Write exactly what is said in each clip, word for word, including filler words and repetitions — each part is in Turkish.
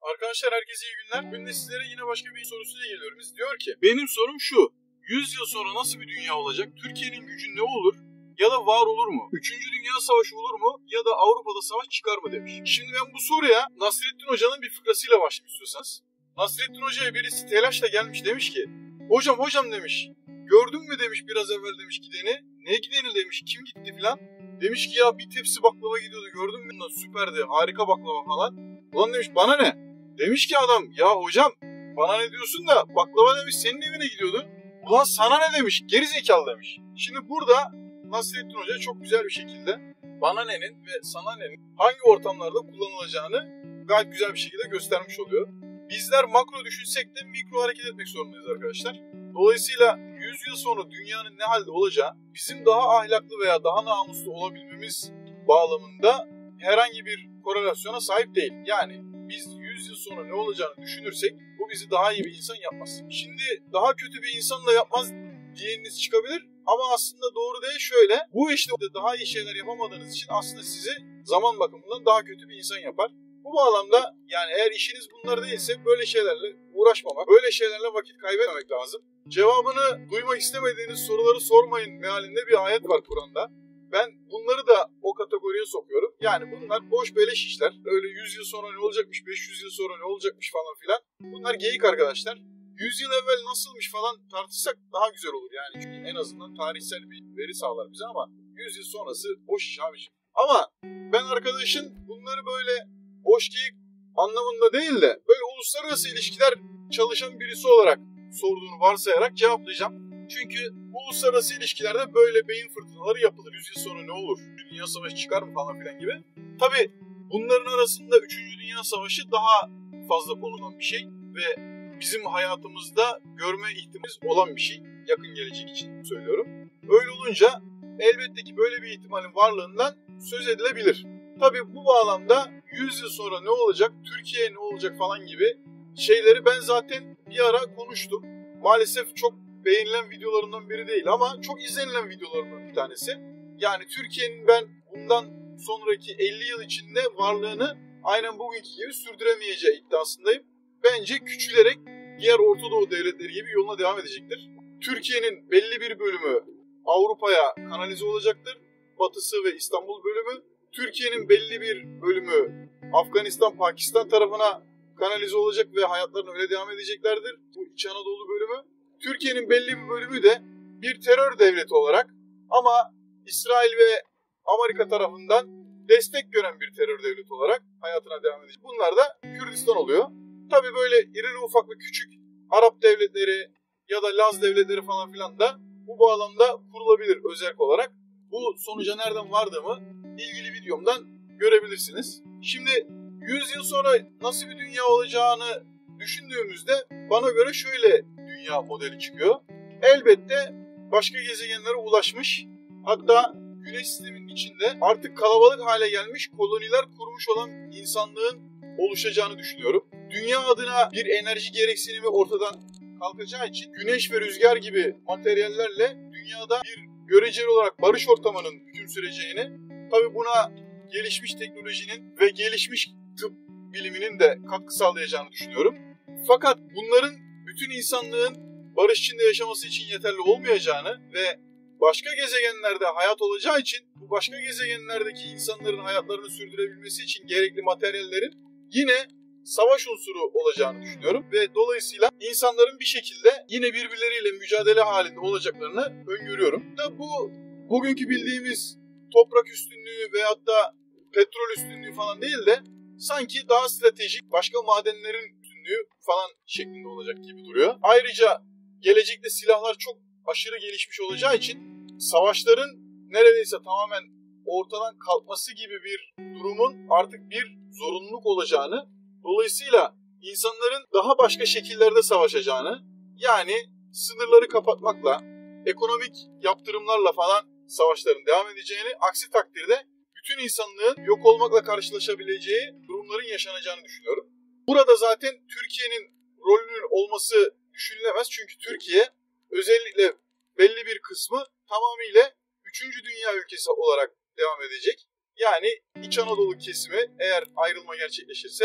Arkadaşlar herkese iyi günler. Bugün de sizlere yine başka bir sorusuyla geliyorum. Biz diyor ki, benim sorum şu. yüz yıl sonra nasıl bir dünya olacak? Türkiye'nin gücü ne olur? Ya da var olur mu? Üçüncü Dünya Savaşı olur mu? Ya da Avrupa'da savaş çıkar mı demiş. Şimdi ben bu soruya Nasrettin Hoca'nın bir fıkrasıyla başlayayım istiyorsanız. Nasrettin Hoca'ya birisi telaşla gelmiş, demiş ki, hocam hocam demiş, gördün mü demiş biraz evvel demiş gideni. Ne gideni demiş, kim gitti filan. Demiş ki ya bir tepsi baklava gidiyordu, gördün mü? Süperdi, harika baklava falan. Ulan demiş bana ne? Demiş ki adam, ya hocam bana ne diyorsun da baklava demiş senin evine gidiyordu. Ulan sana ne demiş, geri zekalı demiş. Şimdi burada Nasrettin Hoca çok güzel bir şekilde bana nenin ve sana nenin hangi ortamlarda kullanılacağını gayet güzel bir şekilde göstermiş oluyor. Bizler makro düşünsek de mikro hareket etmek zorundayız arkadaşlar. Dolayısıyla yüz yıl sonra dünyanın ne halde olacağı bizim daha ahlaklı veya daha namuslu olabilmemiz bağlamında herhangi bir korelasyona sahip değil. Yani biz yüz yıl sonra ne olacağını düşünürsek bu bizi daha iyi bir insan yapmaz. Şimdi daha kötü bir insan da yapmaz diyeniniz çıkabilir ama aslında doğru değil, şöyle. Bu işte daha iyi şeyler yapamadığınız için aslında sizi zaman bakımından daha kötü bir insan yapar. Bu bağlamda yani eğer işiniz bunlar değilse böyle şeylerle uğraşmamak, böyle şeylerle vakit kaybetmemek lazım. Cevabını duymak istemediğiniz soruları sormayın mealinde bir ayet var Kur'an'da. Ben bunları da o kategoriye sokuyorum. Yani bunlar boş beleş işler. Öyle yüz yıl sonra ne olacakmış, beş yüz yıl sonra ne olacakmış falan filan. Bunlar geyik arkadaşlar. yüz yıl evvel nasılmış falan tartışsak daha güzel olur yani. Çünkü en azından tarihsel bir veri sağlar bize ama yüz yıl sonrası boş iş abiciğim. Ama ben arkadaşın bunları böyle boş geyik anlamında değil de böyle uluslararası ilişkiler çalışan birisi olarak sorduğunu varsayarak cevaplayacağım. Çünkü uluslararası ilişkilerde böyle beyin fırtınaları yapılır. yüz yıl sonra ne olur? Dünya savaşı çıkar mı falan filan gibi. Tabii bunların arasında üçüncü Dünya Savaşı daha fazla konulan bir şey ve bizim hayatımızda görme ihtimalimiz olan bir şey. Yakın gelecek için söylüyorum. Öyle olunca elbette ki böyle bir ihtimalin varlığından söz edilebilir. Tabii bu bağlamda yüz yıl sonra ne olacak, Türkiye ne olacak falan gibi şeyleri ben zaten bir ara konuştum. Maalesef çok beğenilen videolarımdan biri değil ama çok izlenilen videolarımdan bir tanesi. Yani Türkiye'nin ben bundan sonraki elli yıl içinde varlığını aynen bugünkü gibi sürdüremeyeceği iddiasındayım. Bence küçülerek diğer Orta Doğu devletleri gibi yoluna devam edecektir. Türkiye'nin belli bir bölümü Avrupa'ya kanalize olacaktır. Batısı ve İstanbul bölümü. Türkiye'nin belli bir bölümü Afganistan, Pakistan tarafına kanalize olacak ve hayatlarına öyle devam edeceklerdir. Bu İç Anadolu bölümü. Türkiye'nin belli bir bölümü de bir terör devleti olarak ama İsrail ve Amerika tarafından destek gören bir terör devleti olarak hayatına devam edecek. Bunlar da Kürdistan oluyor. Tabii böyle irili ufaklı küçük Arap devletleri ya da Laz devletleri falan filan da bu bağlamda kurulabilir özerk olarak. Bu sonuca nereden vardığımı ilgili videomdan görebilirsiniz. Şimdi yüz yıl sonra nasıl bir dünya olacağını düşündüğümüzde bana göre şöyle dünya modeli çıkıyor. Elbette başka gezegenlere ulaşmış, hatta Güneş sisteminin içinde artık kalabalık hale gelmiş koloniler kurmuş olan insanlığın oluşacağını düşünüyorum. Dünya adına bir enerji gereksinimi ortadan kalkacağı için güneş ve rüzgar gibi materyallerle dünyada bir göreceli olarak barış ortamının hüküm süreceğini, tabii buna gelişmiş teknolojinin ve gelişmiş tıp biliminin de katkı sağlayacağını düşünüyorum. Fakat bunların bütün insanlığın barış içinde yaşaması için yeterli olmayacağını ve başka gezegenlerde hayat olacağı için bu başka gezegenlerdeki insanların hayatlarını sürdürebilmesi için gerekli materyallerin yine savaş unsuru olacağını düşünüyorum ve dolayısıyla insanların bir şekilde yine birbirleriyle mücadele halinde olacaklarını öngörüyorum. Da bu bugünkü bildiğimiz toprak üstünlüğü veyahut da petrol üstünlüğü falan değil de sanki daha stratejik başka madenlerin üstünlüğü falan şeklinde olacak gibi duruyor. Ayrıca gelecekte silahlar çok aşırı gelişmiş olacağı için savaşların neredeyse tamamen ortadan kalkması gibi bir durumun artık bir zorunluluk olacağını, dolayısıyla insanların daha başka şekillerde savaşacağını, yani sınırları kapatmakla, ekonomik yaptırımlarla falan savaşların devam edeceğini, aksi takdirde bütün insanlığın yok olmakla karşılaşabileceği durumların yaşanacağını düşünüyorum. Burada zaten Türkiye'nin rolünün olması düşünülemez çünkü Türkiye özellikle belli bir kısmı tamamıyla üçüncü dünya ülkesi olarak devam edecek. Yani İç Anadolu kesimi eğer ayrılma gerçekleşirse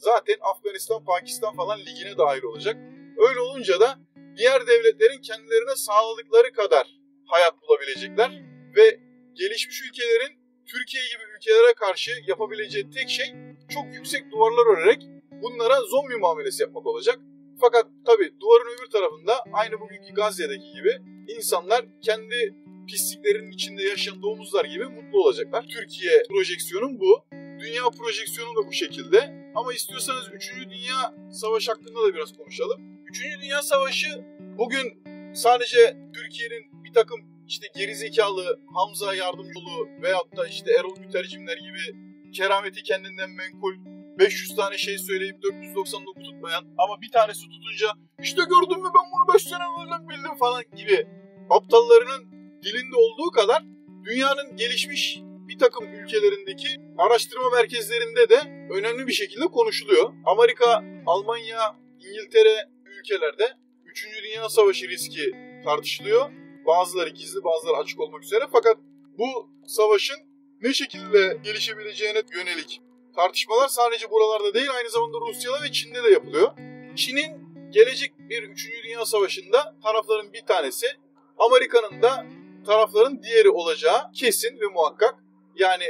zaten Afganistan, Pakistan falan ligine dahil olacak. Öyle olunca da diğer devletlerin kendilerine sağladıkları kadar hayat bulabilecekler ve gelişmiş ülkelerin Türkiye gibi ülkelere karşı yapabileceği tek şey çok yüksek duvarlar örerek bunlara zombi muamelesi yapmak olacak. Fakat tabii duvarın öbür tarafında aynı bugünkü Gazze'deki gibi insanlar kendi pisliklerinin içinde yaşayan domuzlar gibi mutlu olacaklar. Türkiye projeksiyonum bu. Dünya projeksiyonu da bu şekilde. Ama istiyorsanız üçüncü. Dünya Savaşı hakkında da biraz konuşalım. üçüncü. Dünya Savaşı bugün sadece Türkiye'nin bir takım işte gerizekalı Hamza Yardımcıoğlu veyahut da işte Erol Mütercimler gibi kerameti kendinden menkul beş yüz tane şey söyleyip dört yüz doksan dokuz tutmayan ama bir tanesi tutunca işte gördün mü ben bunu beş sene evvelden bildim falan gibi aptallarının dilinde olduğu kadar dünyanın gelişmiş bir takım ülkelerindeki araştırma merkezlerinde de önemli bir şekilde konuşuluyor. Amerika, Almanya, İngiltere ülkelerde üçüncü. Dünya Savaşı riski tartışılıyor. Bazıları gizli, bazıları açık olmak üzere. Fakat bu savaşın ne şekilde gelişebileceğine yönelik tartışmalar sadece buralarda değil, aynı zamanda Rusya'da ve Çin'de de yapılıyor. Çin'in gelecek bir üçüncü. Dünya Savaşı'nda tarafların bir tanesi, Amerika'nın da tarafların diğeri olacağı kesin ve muhakkak. Yani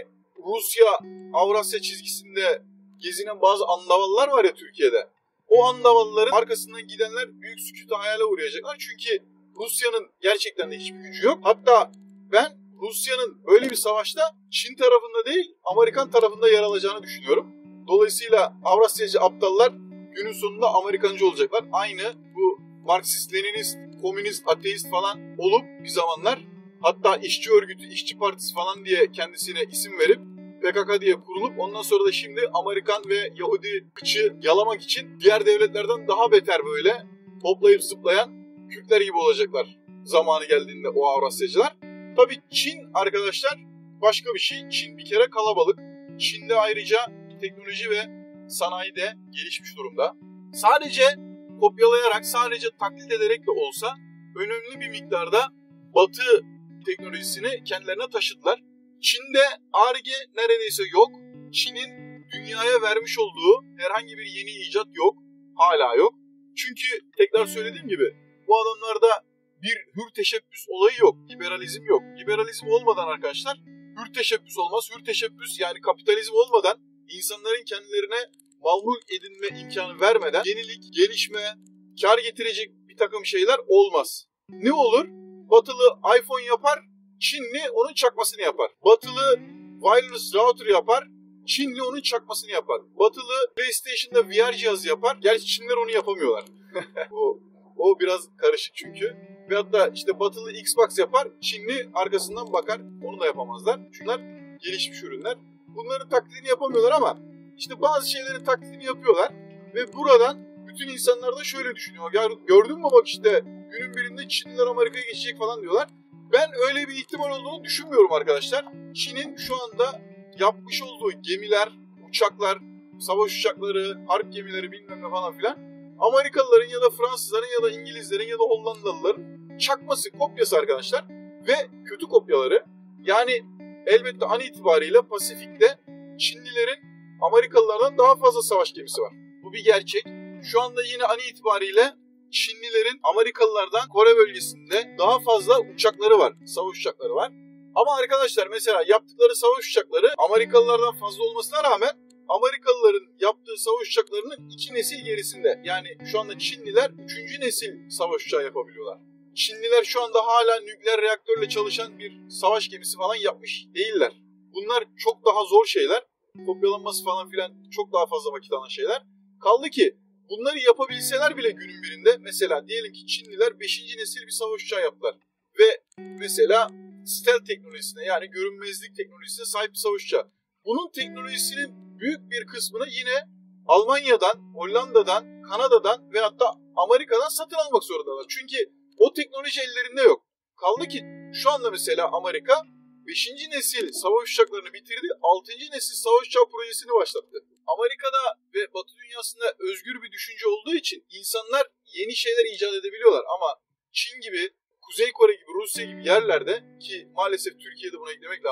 Rusya-Avrasya çizgisinde gezinen bazı andavallar var ya Türkiye'de. O andavalların arkasından gidenler büyük sükût-i hayale uğrayacaklar. Çünkü Rusya'nın gerçekten de hiçbir gücü yok. Hatta ben Rusya'nın böyle bir savaşta Çin tarafında değil, Amerikan tarafında yer alacağını düşünüyorum. Dolayısıyla Avrasyacı aptallar günün sonunda Amerikancı olacaklar. Aynı bu Marksist, Leninist, Komünist, Ateist falan olup bir zamanlar hatta işçi örgütü, işçi partisi falan diye kendisine isim verip P K K diye kurulup ondan sonra da şimdi Amerikan ve Yahudi kıçı yalamak için diğer devletlerden daha beter böyle hoplayıp zıplayan Kürtler gibi olacaklar zamanı geldiğinde o Avrasyacılar. Tabii Çin arkadaşlar başka bir şey. Çin bir kere kalabalık. Çin'de ayrıca teknoloji ve sanayi de gelişmiş durumda. Sadece kopyalayarak, sadece taklit ederek de olsa önemli bir miktarda Batı teknolojisini kendilerine taşıdılar. Çin'de Ar-Ge neredeyse yok. Çin'in dünyaya vermiş olduğu herhangi bir yeni icat yok. Hala yok. Çünkü tekrar söylediğim gibi bu adamlarda bir hür teşebbüs olayı yok. Liberalizm yok. Liberalizm olmadan arkadaşlar hür teşebbüs olmaz. Hür teşebbüs yani kapitalizm olmadan insanların kendilerine mal mülk edinme imkanı vermeden yenilik, gelişme, kar getirecek bir takım şeyler olmaz. Ne olur? Batılı iPhone yapar, Çinli onun çakmasını yapar. Batılı wireless router yapar, Çinli onun çakmasını yapar. Batılı PlayStation'da V R cihazı yapar. Gerçi Çinliler onu yapamıyorlar. o, o biraz karışık çünkü. Ve hatta işte batılı Xbox yapar, Çinli arkasından bakar. Onu da yapamazlar. Çünkü bunlar gelişmiş ürünler. Bunların taklidini yapamıyorlar ama işte bazı şeylerin taklidini yapıyorlar. Ve buradan bütün insanlar da şöyle düşünüyor. Ya gördün mü bak işte günün birinde Çinliler Amerika'ya geçecek falan diyorlar. Ben öyle bir ihtimal olduğunu düşünmüyorum arkadaşlar. Çin'in şu anda yapmış olduğu gemiler, uçaklar, savaş uçakları, harp gemileri bilmem ne falan filan Amerikalıların ya da Fransızların ya da İngilizlerin ya da Hollandalıların çakması, kopyası arkadaşlar. Ve kötü kopyaları. Yani elbette an itibariyle Pasifik'te Çinlilerin Amerikalılardan daha fazla savaş gemisi var. Bu bir gerçek. Şu anda yine an itibariyle Çinlilerin Amerikalılardan Kore bölgesinde daha fazla uçakları var. Savaş uçakları var. Ama arkadaşlar mesela yaptıkları savaş uçakları Amerikalılardan fazla olmasına rağmen Amerikalıların yaptığı savaş uçaklarının iki nesil gerisinde. Yani şu anda Çinliler üçüncü nesil savaş uçağı yapabiliyorlar. Çinliler şu anda hala nükleer reaktörle çalışan bir savaş gemisi falan yapmış değiller. Bunlar çok daha zor şeyler. Kopyalanması falan filan çok daha fazla vakit alan şeyler. Kaldı ki bunları yapabilseler bile günün birinde mesela diyelim ki Çinliler beşinci nesil bir savaş uçağı yaptılar. Ve mesela stealth teknolojisine yani görünmezlik teknolojisine sahip bir savaş uçağı. Bunun teknolojisinin büyük bir kısmını yine Almanya'dan, Hollanda'dan, Kanada'dan ve hatta Amerika'dan satın almak zorundalar. Çünkü o teknoloji ellerinde yok. Kaldı ki şu anda mesela Amerika beşinci nesil savaş uçaklarını bitirdi, altıncı nesil savaş uçağı projesini başlattı. Amerika'da ve Batı dünyasında özgür bir düşünce olduğu için insanlar yeni şeyler icat edebiliyorlar. Ama Çin gibi, Kuzey Kore gibi, Rusya gibi yerlerde ki maalesef Türkiye'de buna eklemek lazım.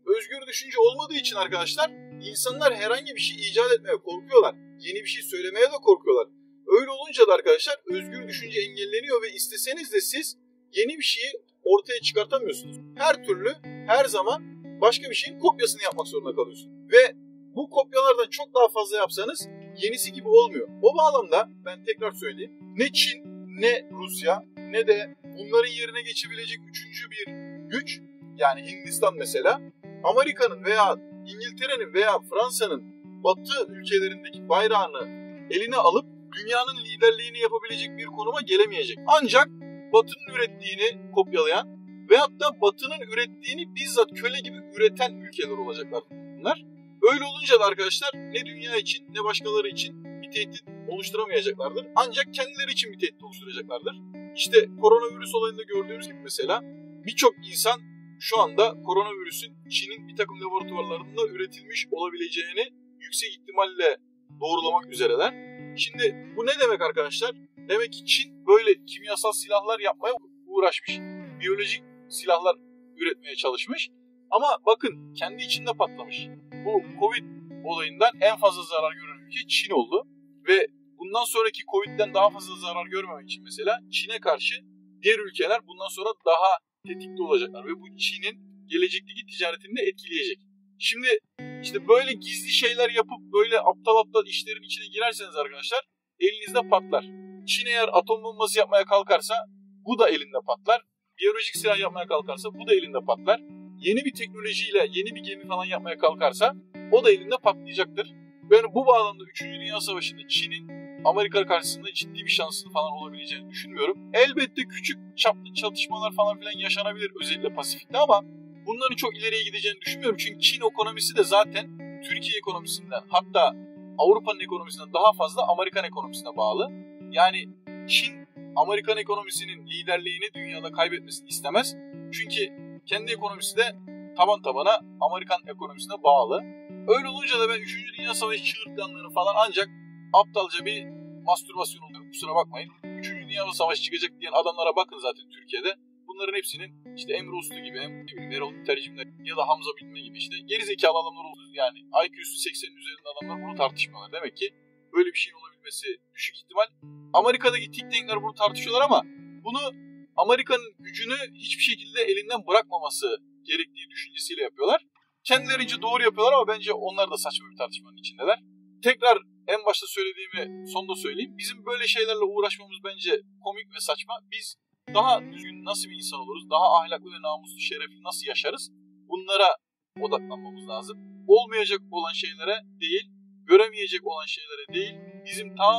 özgür düşünce olmadığı için arkadaşlar insanlar herhangi bir şey icat etmeye korkuyorlar. Yeni bir şey söylemeye de korkuyorlar. Öyle olunca da arkadaşlar özgür düşünce engelleniyor ve isteseniz de siz yeni bir şeyi ortaya çıkartamıyorsunuz. Her türlü, her zaman başka bir şeyin kopyasını yapmak zorunda kalıyorsunuz. Ve bu kopyalardan çok daha fazla yapsanız yenisi gibi olmuyor. O bağlamda ben tekrar söyleyeyim. Ne Çin, ne Rusya, ne de bunların yerine geçebilecek üçüncü bir güç, yani Hindistan mesela, Amerika'nın veya İngiltere'nin veya Fransa'nın Batı ülkelerindeki bayrağını eline alıp dünyanın liderliğini yapabilecek bir konuma gelemeyecek. Ancak Batı'nın ürettiğini kopyalayan veyahut da Batı'nın ürettiğini bizzat köle gibi üreten ülkeler olacaklar bunlar. Öyle olunca da arkadaşlar ne dünya için ne başkaları için bir tehdit oluşturamayacaklardır. Ancak kendileri için bir tehdit oluşturacaklardır. İşte koronavirüs olayında gördüğümüz gibi mesela birçok insan şu anda koronavirüsün Çin'in bir takım laboratuvarlarında üretilmiş olabileceğini yüksek ihtimalle doğrulamak üzereler. Şimdi bu ne demek arkadaşlar? Demek ki Çin böyle kimyasal silahlar yapmaya uğraşmış. Biyolojik silahlar üretmeye çalışmış. Ama bakın kendi içinde patlamış. Bu Covid olayından en fazla zarar gören ülke Çin oldu. Ve bundan sonraki Covid'den daha fazla zarar görmemek için mesela Çin'e karşı diğer ülkeler bundan sonra daha tetikte olacaklar. Ve bu Çin'in gelecekteki ticaretini de etkileyecek. Şimdi işte böyle gizli şeyler yapıp böyle aptal aptal işlerin içine girerseniz arkadaşlar elinizde patlar. Çin eğer atom bombası yapmaya kalkarsa bu da elinde patlar. Biyolojik silah yapmaya kalkarsa bu da elinde patlar. Yeni bir teknolojiyle yeni bir gemi falan yapmaya kalkarsa o da elinde patlayacaktır. Ben bu bağlamda üçüncü Dünya Savaşı'nda Çin'in Amerika karşısında ciddi bir şansının falan olabileceğini düşünmüyorum. Elbette küçük çaplı çatışmalar falan filan yaşanabilir özellikle Pasifik'te ama bunların çok ileriye gideceğini düşünmüyorum. Çünkü Çin ekonomisi de zaten Türkiye ekonomisinden hatta Avrupa'nın ekonomisinden daha fazla Amerikan ekonomisine bağlı. Yani Çin Amerikan ekonomisinin liderliğini dünyada kaybetmesini istemez. Çünkü kendi ekonomisi de taban tabana Amerikan ekonomisine bağlı. Öyle olunca da ben üçüncü Dünya Savaşı çığırtkanlığını falan ancak aptalca bir mastürbasyon oluyor. Kusura bakmayın. üçüncü Dünya Savaşı çıkacak diyen adamlara bakın zaten Türkiye'de. Bunların hepsinin işte Emre Uslu gibi, Erol Mütercimler ya da Hamza Bilme gibi işte gerizekalı adamlar oluyor. Yani I Q'su seksenin üzerinde adamlar bunu tartışmıyorlar. Demek ki böyle bir şeyin olabilmesi düşük ihtimal. Amerika'daki think tank'ler bunu tartışıyorlar ama bunu Amerika'nın gücünü hiçbir şekilde elinden bırakmaması gerektiği düşüncesiyle yapıyorlar. Kendilerince doğru yapıyorlar ama bence onlar da saçma bir tartışmanın içindeler. Tekrar en başta söylediğimi sonda söyleyeyim. Bizim böyle şeylerle uğraşmamız bence komik ve saçma. Biz daha düzgün nasıl bir insan oluruz, daha ahlaklı ve namuslu, şerefli nasıl yaşarız? Bunlara odaklanmamız lazım. Olmayacak olan şeylere değil, göremeyecek olan şeylere değil, bizim ta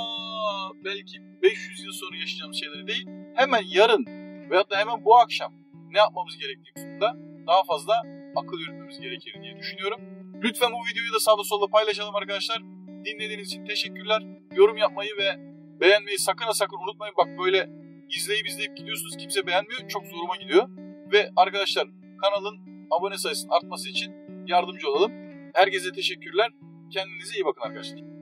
belki beş yüz yıl sonra yaşayacağımız şeylere değil, hemen yarın veyahut da hemen bu akşam ne yapmamız gerektiği konusunda daha fazla akıl yürütmemiz gerekir diye düşünüyorum. Lütfen bu videoyu da sağda solda paylaşalım arkadaşlar. Dinlediğiniz için teşekkürler. Yorum yapmayı ve beğenmeyi sakın ha sakın unutmayın. Bak böyle izleyip izleyip gidiyorsunuz, kimse beğenmiyor. Çok zoruma gidiyor. Ve arkadaşlar kanalın abone sayısının artması için yardımcı olalım. Herkese teşekkürler. Kendinize iyi bakın arkadaşlar.